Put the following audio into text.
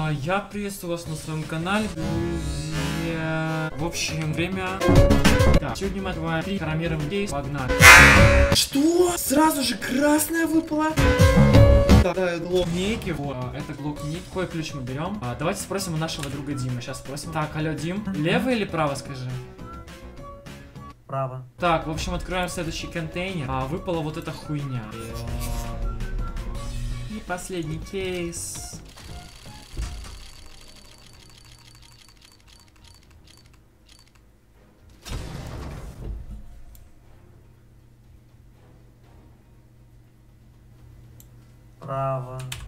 Я приветствую вас на своем канале, друзья. В общем, время... Да, сегодня мы открываем 3 хромированных кейс. Погнали. Что? Сразу же красная выпала? Да, это глок-нейки, вот, это глок-нейк. Какой ключ мы берем? Давайте спросим у нашего друга Дима. Сейчас спросим. Так, алло, Дим, лево или право, скажи? Право. Так, в общем, открываем следующий контейнер. Выпала вот эта хуйня. И последний кейс. Право.